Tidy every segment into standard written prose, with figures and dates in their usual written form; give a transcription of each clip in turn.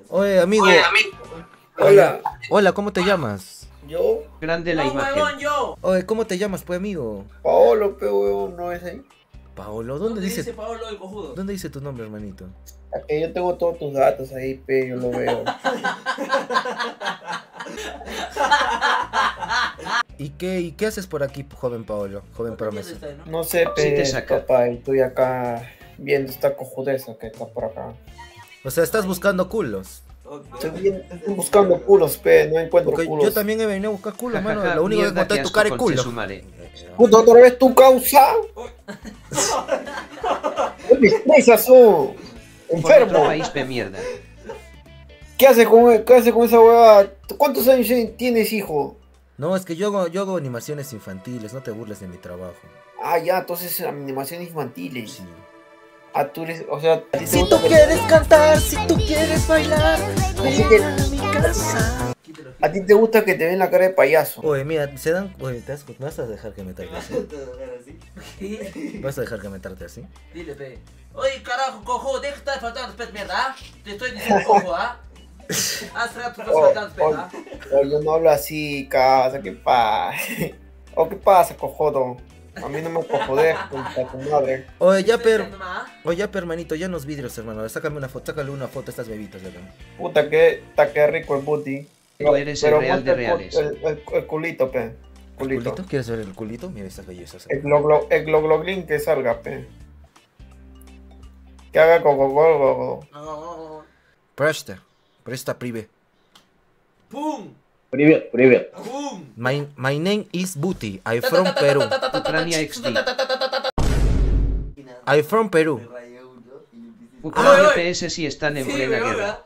Oye, amigo. Hola. Hola, ¿cómo te llamas? ¿Yo? Grande la imagen. Huevón, yo. Oye, ¿cómo te llamas, pues, amigo? Paolo, huevón, ¿no es ahí? Paolo, ¿Dónde dice Paolo el cojudo? ¿Dónde dice tu nombre, hermanito? Aquí yo tengo todos tus datos ahí, pe, yo lo veo. ¿Y qué haces por aquí, joven Paolo? Joven promesa. No sé, Sí te pe, saca. papá, y estoy acá viendo esta cojudeza que está por acá. O sea, estás buscando culos. Estoy buscando culos, pe, no encuentro Porque culos. yo también he venido a buscar culos, mano. Jajaja, Lo único que mierda, encontré qué es tu asco, cara y culo. conchesumare. Puta, otra vez tu causa. ¿Qué desprecias, oh? Por otro Enfermo. país de mierda. ¿Qué haces con esa huevada? ¿Cuántos años tienes, hijo? No, es que yo hago animaciones infantiles, no te burles de mi trabajo. Ah, ya, entonces animaciones infantiles. Sí. Ah, tú eres, o sea... ¿a ti te Si gusta tú que- quieres cantar, si tú quieres bailar, Así ven que- a mi casa. A ti te gusta que te den la cara de payaso. Oye, mira, Oye, ¿me vas a dejar que me trate así? ¿Vas a dejar que me trate así? Dile, pe. Oye, carajo, cojudo, deja de estar faltando, pet, mierda, ¿ah? Te estoy diciendo, cojudo, ¿ah? Hace rato estás faltando, pet, ¿ah? Yo no hablo así, casa, ¿qué pasa? ¿O qué pasa, cojodo? A mí no me cojodes, contra tu madre. Oye, ya, Estoy per... diciendo, ¿ah? Oye, ya, hermanito, ya nos vidrios, hermano. Sácale una foto a estas bebitas de acá. Puta, que rico el booty. Tú eres el real de muestra reales. el culito, pe. Culito. ¿Culito? ¿Quieres ver el culito? Mira estas bellezas. El gloglin que salga, pe. Que haga coco. No. Presta, prive. ¡Pum! Привет. ¡Pum! My name is Booty. I'm from Peru. Ucrania XD. I'm from Peru. Ucrania PS si están en plena guerra.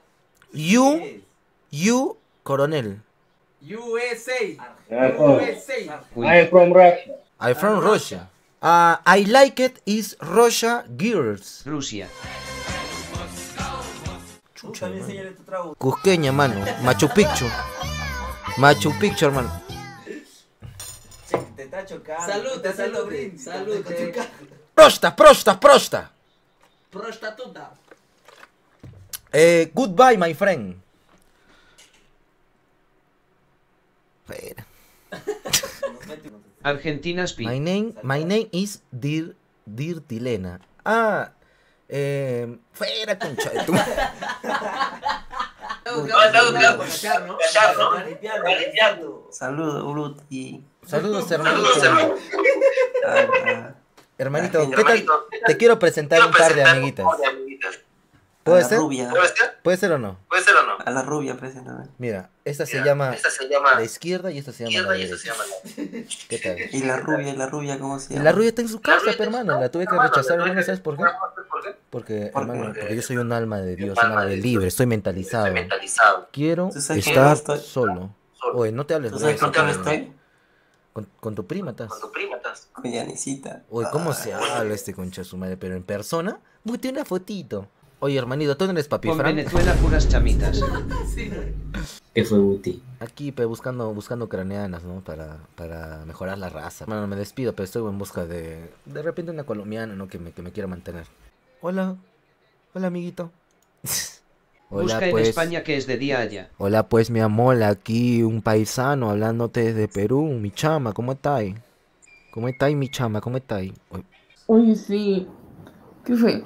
You, coronel. USA. Uy, I'm from Russia. I'm from Russia. I like it is Russia girls. Rusia. También enséñale tu trago. Cusqueña, mano. Machu Picchu, hermano. Te está chocando. Salud. Prosta. Prostituta. Goodbye, my friend. Espera. Argentina My Speed. name is Dirtilena. Fuera, concha de tu. Saludos, Bruti. Saludos, hermanito. Hermanito, ¿qué tal? Te quiero presentar un par de amiguitas. ¿Puede ser? Rubia. ¿Puede ser o no? A la rubia, preséntame. Mira, esta se llama la izquierda y esta se llama la derecha. ¿Qué tal? Y la rubia, ¿cómo se Y llama? la rubia está en su casa, pero hermano, la tuve que rechazar, hermano, ¿sabes por qué? Porque, ¿Por qué? hermano, porque yo soy un alma de Dios, un alma de libre, estoy mentalizado. Quiero ¿Tú sabes que estar no estoy? solo. Oye, no te hables ¿Tú de sabes eso, con quién cabrón. estoy? Con tu prima estás. Con Yanisita. Oye, ¿cómo se habla este concha de su madre? Pero en persona, búsquete una fotito. Oye, hermanito, ¿tú no eres papi Con Fran? Venezuela puras chamitas. ¿Qué fue, Guti? Aquí, pe, buscando ucranianas, ¿no? Para mejorar la raza. Bueno, me despido, pero estoy en busca de repente una colombiana, ¿no? Que me quiera mantener. Hola, amiguito. Busca en España que es de día allá. Hola, pues, mi amor, aquí un paisano hablándote desde Perú. Mi chama, ¿cómo estáis? ¿Cómo estáis, mi chama? ¿Cómo estáis? Oye, sí. ¿Qué fue?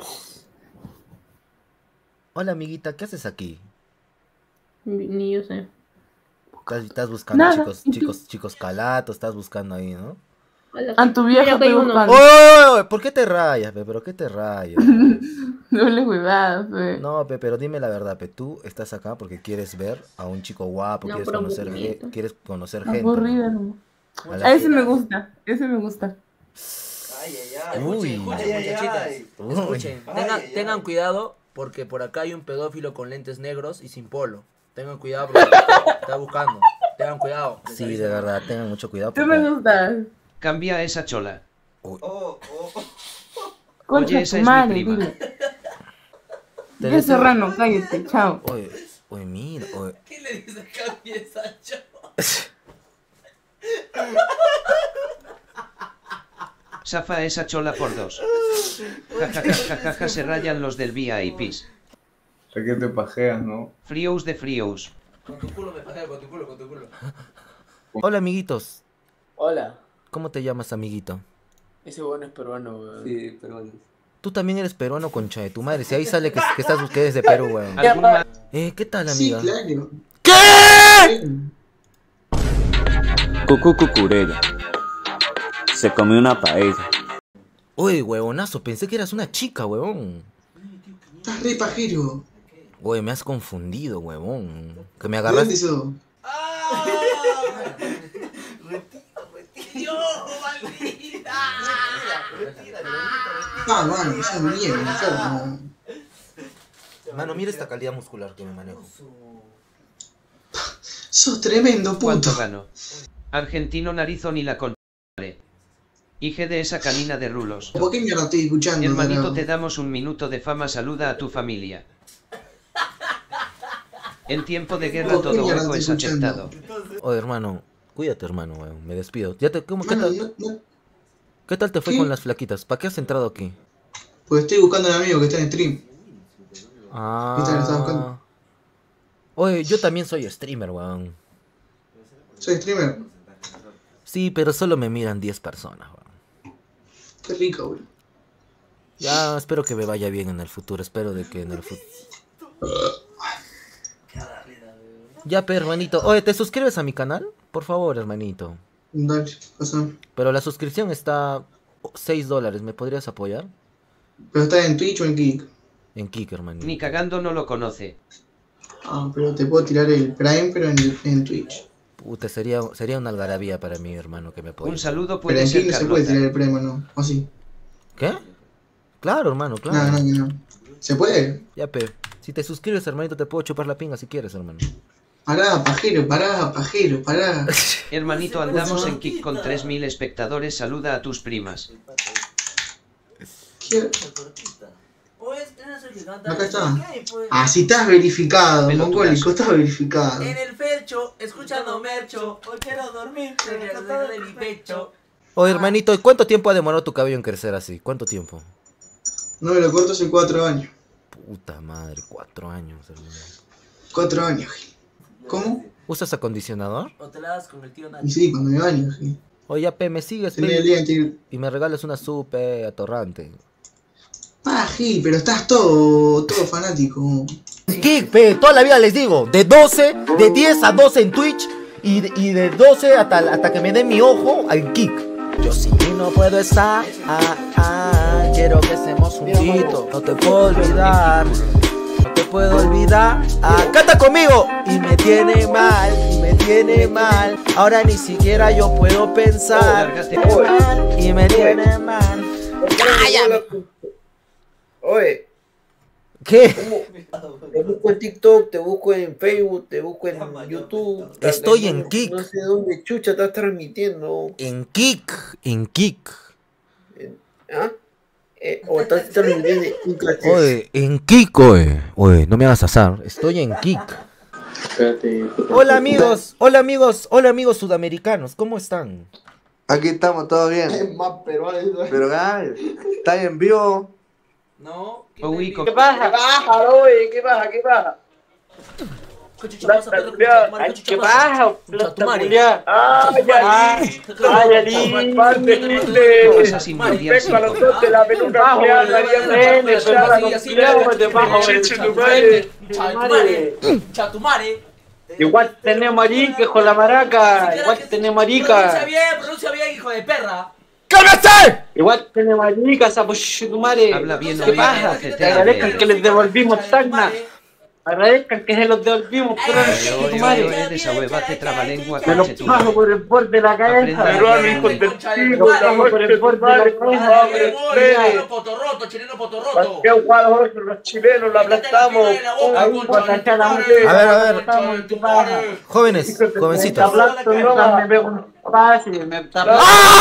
Hola, amiguita, ¿qué haces aquí? Ni yo sé. Estás buscando Nada. chicos calatos, estás buscando ahí, ¿no? A tu vieja estoy buscando. ¡Oye! ¿Por qué te rayas, pe? ¿Pero qué te rayas? No le huevadas, fe. No, pe, pero dime la verdad, pe. Tú estás acá porque quieres ver a un chico guapo, No, quieres por conocer, aburrimiento. quieres conocer gente. Aburrida, no. A la- A ese me gusta. Ese me gusta. Uy. Escuchen, muchachitas. Uy. Escuchen. Tengan cuidado porque por acá hay un pedófilo con lentes negros y sin polo. Tengan cuidado porque está buscando. Tengan cuidado. Sí, de verdad, tengan mucho cuidado. Tú me porque- gustas. Cambia esa chola. Concha esa tu es mi madre, prima. dile. Te Ya deseo- Serrano, cállate, chao. Oye, mira, oye. ¿Qué le dice cambia esa chava? Zafa esa chola por dos. Jajajajaja se rayan los del VIPs. Ya que te pajeas, ¿no? Frios de Frios. Con tu culo me pasé, con tu culo. Hola, amiguitos. Hola, ¿Cómo te llamas, amiguito? ese bueno es peruano, weón. Sí, pero bueno. Tú también eres peruano, concha de tu madre. Si ahí sale que eres de Perú, weón. ¿Algún ma- ¿Qué tal, Sí, amiga? claro. ¿Qué? Cucú cucurella. Se comió una paella. Oye, huevonazo, pensé que eras una chica, huevón. Estás re pajero. Oye, me has confundido, huevón. Que me ¿De dónde agarraste. sos? ¡Dios, maldita! Ah, mano, esa mierda, enfermo. Mano, mira esta calidad muscular que me manejo. Sos tremendo, ¿Cuánto puto. gano? Argentino narizón y la concha. Hije de esa canina de rulos. ¿Por qué mierda estoy escuchando? Hermanito, tarado? te damos un minuto de fama, saluda a tu familia. En tiempo de guerra ¿Por qué todo mierda hueco estoy es escuchando? aceptado. Oye, hermano, cuídate, hermano, weón. Me despido. ¿Qué Mano, tal? ¿Qué tal te fue ¿Qué? con las flaquitas? ¿Para qué has entrado aquí? Pues estoy buscando a un amigo que está en stream. ¿Qué tal estás buscando? Ah. Oye, yo también soy streamer, weón. Soy streamer. Sí, pero solo me miran 10 personas, weón. Qué rico, güey. Ya, espero que me vaya bien en el futuro. Espero de que en el futuro. Ya, pe, hermanito. Oye, ¿te suscribes a mi canal? Por favor, hermanito. Dale, pasa. Pero la suscripción está $6. ¿Me podrías apoyar? ¿Pero está en Twitch o en Kick? En Kik, hermanito. Ni cagando no lo conoce. Ah, pero te puedo tirar el Prime, pero en Twitch. Puta, sería una algarabía para mí, hermano, que me apoye. Un saludo Pero puede en ser Kick no se puede Carlota. tirar el Prime, ¿no? ¿O sí? ¿Qué? Claro, hermano, claro. No, que no. ¿Se puede? Ya, pe. Si te suscribes, hermanito, te puedo chupar la pinga si quieres, hermano. Pará, pajero, pará. Hermanito, andamos en Kick con 3000 espectadores, saluda a tus primas. ¿Qué? Acá está. Pues. Ah, si estás verificado, Pelotudazo. mongólico, estás verificado. En el felcho, escuchando mercho. Hoy quiero dormir, pero de mi pecho. Oye, hermanito, ¿cuánto tiempo ha demorado tu cabello en crecer así? ¿Cuánto tiempo? No me lo corto hace 4 años. Puta madre, 4 años, hermano. 4 años, Gil. ¿Cómo? ¿Usas acondicionador? O te la das con el tío Y Nacho. sí, cuando me baño, Gil. Oye, ya, pe, me sigues, Tenía el pe, día anterior. y me regalas una supe atorrante. Ah, Gil, pero estás todo fanático. Kik, pe, toda la vida les digo, de 10 a 12 en Twitch y de 12 hasta que me den mi ojo en Kik. Yo sin ti no puedo estar, quiero que estemos juntitos, no te puedo olvidar, no te puedo olvidar, canta conmigo. Y me tiene mal, ahora ni siquiera yo puedo pensar, Lárgate. y me tiene mal. ¡Cállame! Oye, ¿Qué? te busco en TikTok, te busco en Facebook, te busco en YouTube. Estoy en Kik. No sé dónde chucha estás transmitiendo. En Kik. ¿Ah? O estás transmitiendo en Kik. Oye, en Kik, oye, no me hagas azar, estoy en Kik. Espérate. Hola amigos sudamericanos, ¿cómo están? Aquí estamos, todo bien. Es más peruano eso. Pero, está en vivo. No, O Wico. ¿Qué pasa, oye? ¿Qué pasa? ¿Qué pasa? Pasa sin mundial sin copa. la peluca Chatumare. Igual tenemos marica, hijo de la maraca. Igual tenemos marica. Pronuncia bien, hijo de perra. ¡Cálmate! Igual tenemos marica, sapo tu madre. Habla bien, ¿Qué oye, pasa? hacete Te agradezcan la que les devolvimos tacna. Agradezcan que se los devolvimos, pero tu madre. Desahogate trabalengua, Me los conche tu paso madre. por el borde de la cabeza. Aprende Peruano, a hijo leer. del chico, paso por el borde de la cabeza. Chileno potorroto, chileno potorroto. ¿Qué jugador los chilenos lo aplastamos? Ahí, guatachá la mujer. A ver. Estamos en tu casa. Jóvenes, Te jovencitos. aplasto, me pego un pase, me aplasto.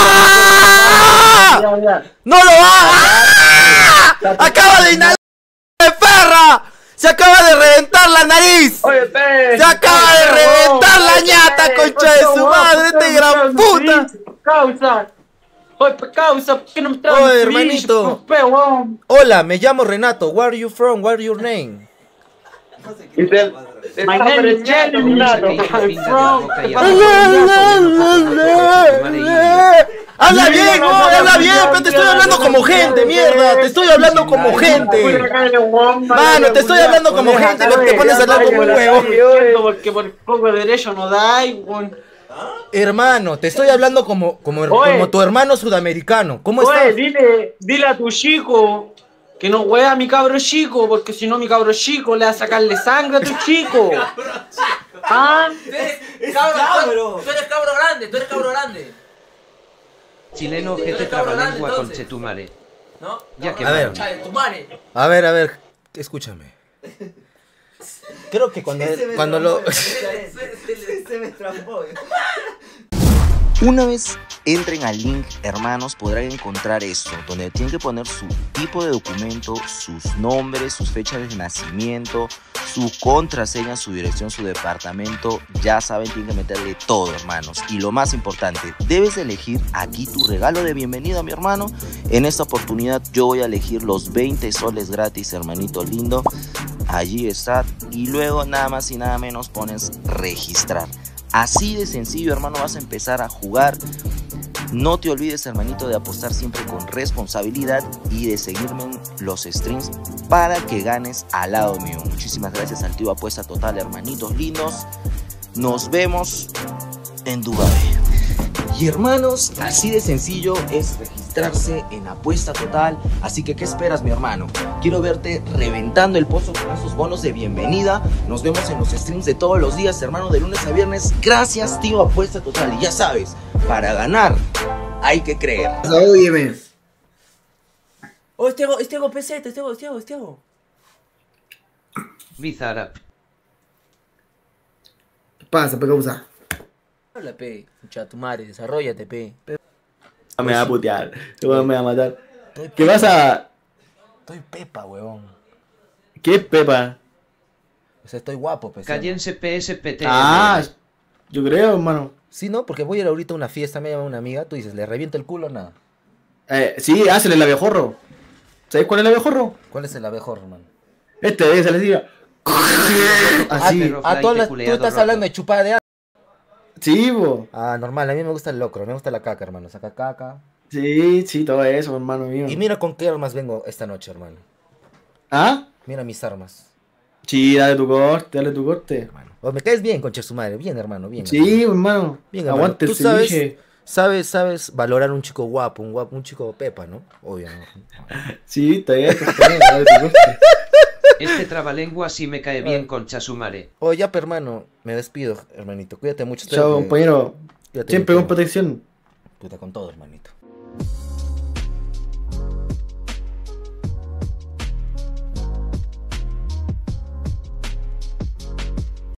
¡Ah! ¡No lo hagas! ¡Acaba de inhalar de perra! ¡Se acaba de reventar la nariz! Oye, pe. ¡Se acaba de reventar la ñata, concha de su madre, este gran puta! Causa. Oye, causa, ¿por qué no me traes Oye, un hermanito. bicho, pe, weón? Hola, me llamo Renato. Where are you from? What is your name? My name is Jelly Minato. ¡Habla bien, no! ¡Habla bien! Pero te estoy hablando como gente, mierda. Te estoy hablando como gente. Mano, te estoy hablando como gente y te pones a hablar como un huevo. Porque por poco derecho no da, weón. Hermano, te estoy hablando como tu hermano sudamericano. ¿Cómo estás? Dile a tu chico que no hueva a mi cabro chico, porque si no mi cabro chico le va a sacarle sangre a tu chico. ¿Ah? Tú eres cabro grande, tú eres cabro grande. Chileno GT trabalengua con Chetumare. ¿No? Ya que A ver. A ver, escúchame. Creo que cuando lo... Se me trampó. Una vez entren al link, hermanos, podrán encontrar esto, donde tienen que poner su tipo de documento, sus nombres, sus fechas de nacimiento, su contraseña, su dirección, su departamento. Ya saben, tienen que meterle todo, hermanos. Y lo más importante, debes elegir aquí tu regalo de bienvenida, mi hermano. En esta oportunidad yo voy a elegir los 20 soles gratis, hermanito lindo. Allí está. Y luego nada más y nada menos pones registrar. Así de sencillo, hermano, vas a empezar a jugar. No te olvides, hermanito, de apostar siempre con responsabilidad y de seguirme en los streams para que ganes al lado mío. Muchísimas gracias al tío Apuesta Total, hermanitos lindos. Nos vemos en Dubái. Y hermanos, así de sencillo es registrarse en Apuesta Total. Así que, ¿qué esperas, mi hermano? Quiero verte reventando el pozo con esos bonos de bienvenida. Nos vemos en los streams de todos los días, hermano, de lunes a viernes. Gracias, tío Apuesta Total. Y ya sabes, para ganar hay que creer. Óyeme. Oh, este hago peseta, este hago. Bizarrap. ¿Qué pasa, pe causa? Habla, pe, mucha tu madre, desarrollate, pe. Me va a putear, me va a matar. ¿Qué pasa? Estoy pepa, huevón. ¿Qué es Pepa? O sea, estoy guapo, pe. Cállense PSPT. Ah, yo creo, hermano. Sí, ¿no? Porque voy a ir ahorita a una fiesta, me llama una amiga. Tú dices, ¿le reviento el culo o nada? Sí, hácele el abejorro. ¿Sabes cuál es el abejorro? ¿Cuál es el abejorro, hermano? Se les diga. Así. Tú estás hablando de chupada de... Sí, bo. Ah, normal, a mí me gusta el locro, me gusta la caca, hermano. Saca caca. Sí, todo eso, hermano mío. Y mira con qué armas vengo esta noche, hermano. ¿Ah? Mira mis armas. Sí, dale tu corte. Hermano. Oh, me caes bien, concha su madre. Bien, hermano, bien. Sí, hermano. Bien, hermano. Aguante el Tú sabes valorar un chico guapo, un chico pepa, ¿no? Obvio, ¿no? Sí, está bien, dale tu corte. Este trabalengua sí me cae bien con Chasumare. Oh, ya, hermano, me despido, hermanito. Cuídate mucho. Chao, compañero. Cuídate Siempre mucho. con protección. Puta, con todo, hermanito.